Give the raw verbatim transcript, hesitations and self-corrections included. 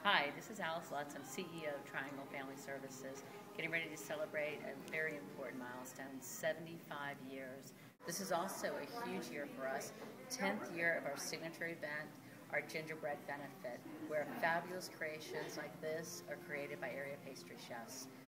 Hi, this is Alice Lutz. I'm C E O of Triangle Family Services, getting ready to celebrate a very important milestone, seventy-five years. This is also a huge year for us, tenth year of our signature event, our Gingerbread Benefit, where fabulous creations like this are created by area pastry chefs.